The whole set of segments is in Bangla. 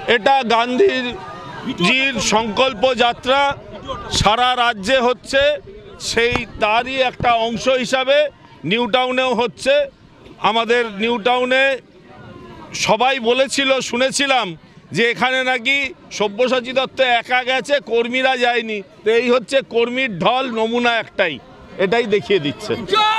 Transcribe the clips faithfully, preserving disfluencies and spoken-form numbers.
এটা গান্ধীজির সংকল্প যাত্রা সারা রাজ্যে হচ্ছে, সেই তারই একটা অংশ হিসাবে নিউ টাউনেও হচ্ছে। আমাদের নিউ টাউনে সবাই বলেছিল, শুনেছিলাম যে এখানে নাকি সব্যসাচী দত্ত একা গেছে, কর্মীরা যায়নি। তো এই হচ্ছে কর্মীর ঢল, নমুনা একটাই, এটাই দেখিয়ে দিচ্ছে।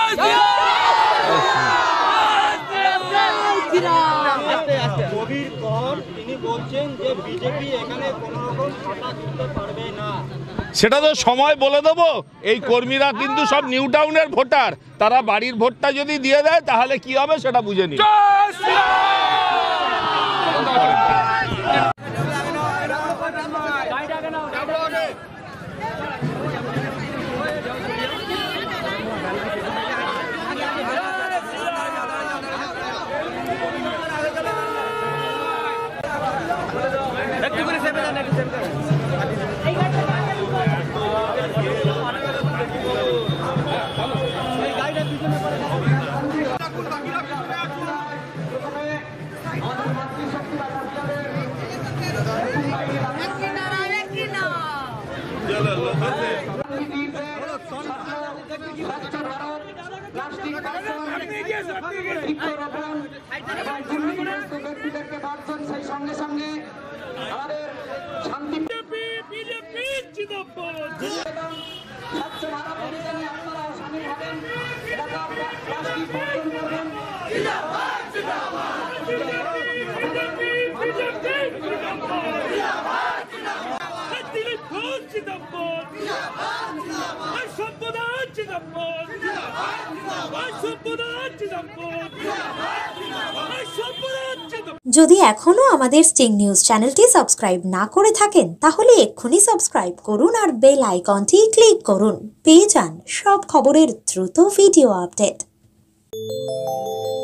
সেটা তো সময় বলে দেবো। এই কর্মীরা কিন্তু সব নিউ টাউনের ভোটার, তারা বাড়ির ভোটটা যদি দিয়ে দেয় তাহলে কি হবে সেটা বুঝে নি। সঙ্গে সঙ্গে আমাদের শান্তি স্বচ্ছ ভারত অভিযানে আপনারাও সামিল হবেন। এলাকার প্লাস্টিক বর্জন করবেন। যদি এখনো আমাদের স্টিং নিউজ চ্যানেলটি সাবস্ক্রাইব না করে থাকেন তাহলে এক্ষুনি সাবস্ক্রাইব করুন আর বেল আইকনটি ক্লিক করুন। পেয়ে যান সব খবরের দ্রুত ভিডিও আপডেট।